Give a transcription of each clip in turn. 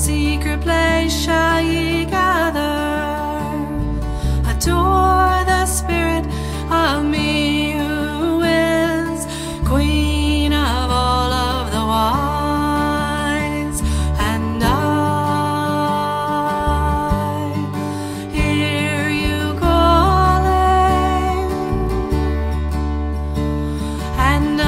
secret place shall ye gather. Adore the Spirit of me, who is Queen of all of the wise. And I hear you calling, and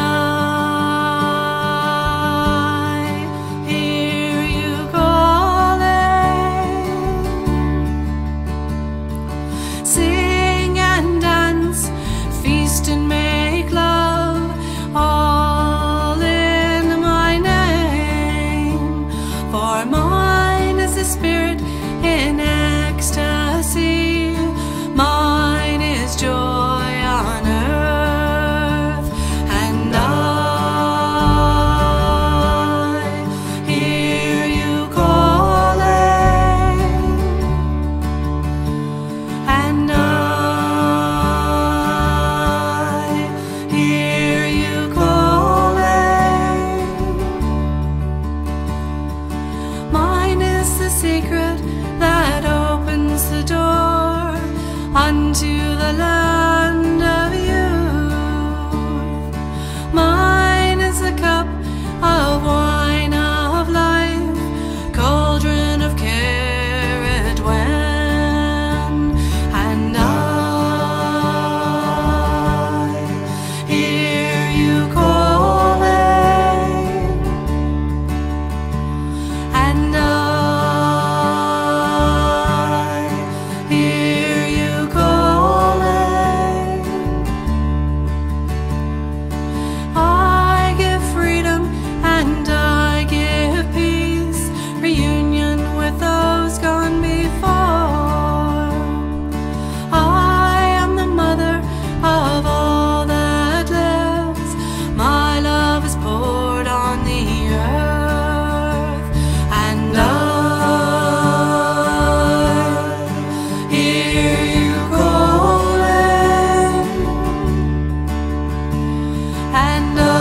sing and dance, feast and make love, all in my name. For mine is the Spirit in ecstasy, mine is joy on earth. And I hear you calling, and I hear you calling. Mine is the secret that opens the door unto the land of youth. Mine is the cup of wine of life, cauldron of care it when. And I hear you calling, and I hear you calling. I give freedom and I give peace, reunion with those gone before. I am the mother of all that lives, my love is poured on the earth. And I hear you calling, and I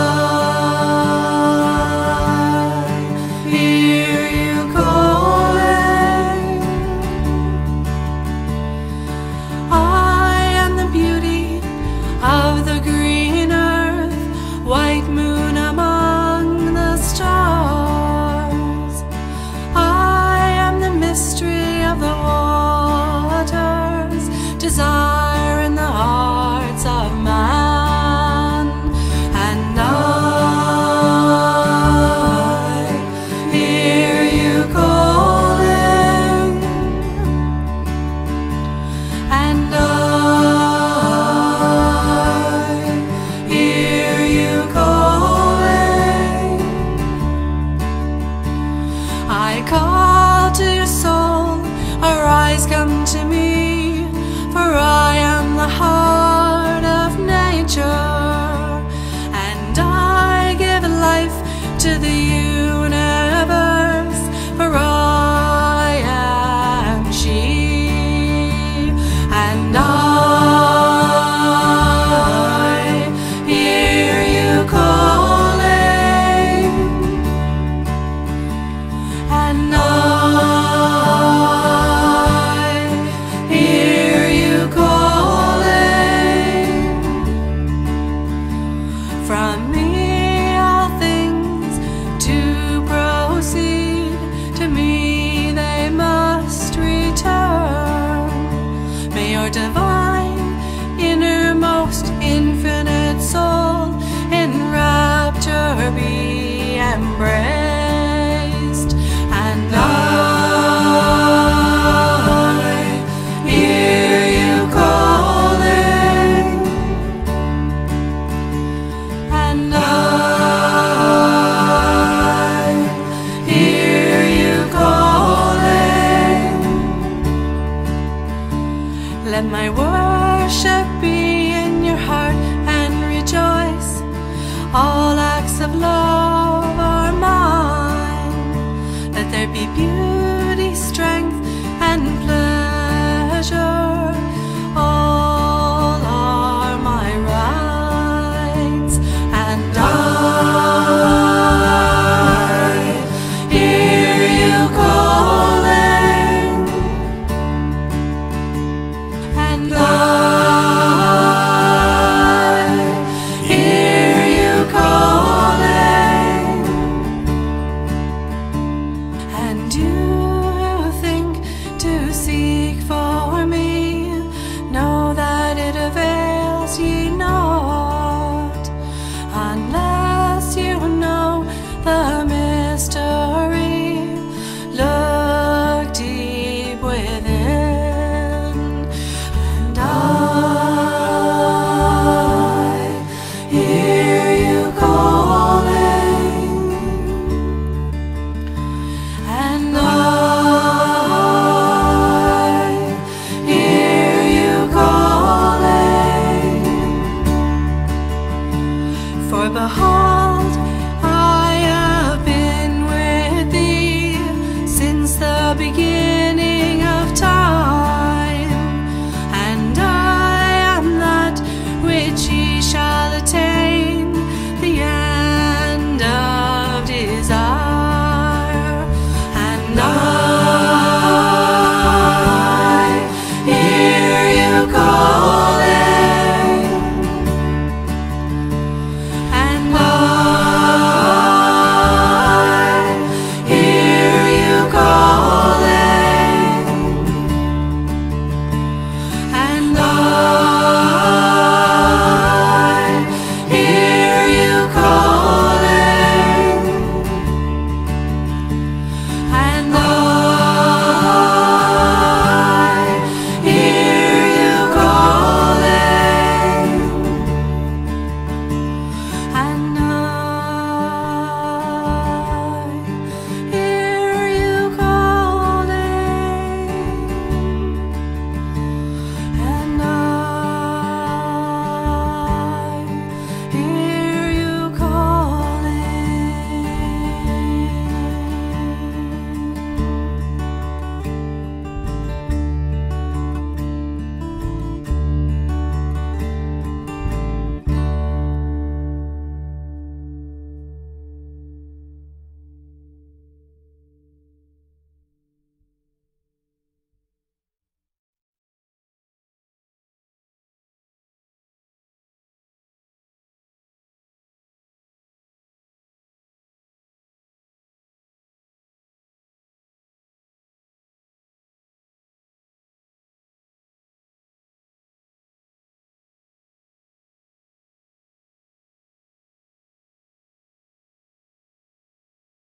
hear you calling. I am the beauty of the green earth, white moon among the stars. I am the mystery of the waters, desire in the hearts of man. And I hear you calling, and I hear you calling. I call to your soul, arise, come to me, for I am the heart of nature, and I give life to the universe, for I am she. And I hear you calling, and I hear you calling. From me all things to proceed, to me they must return. May your divine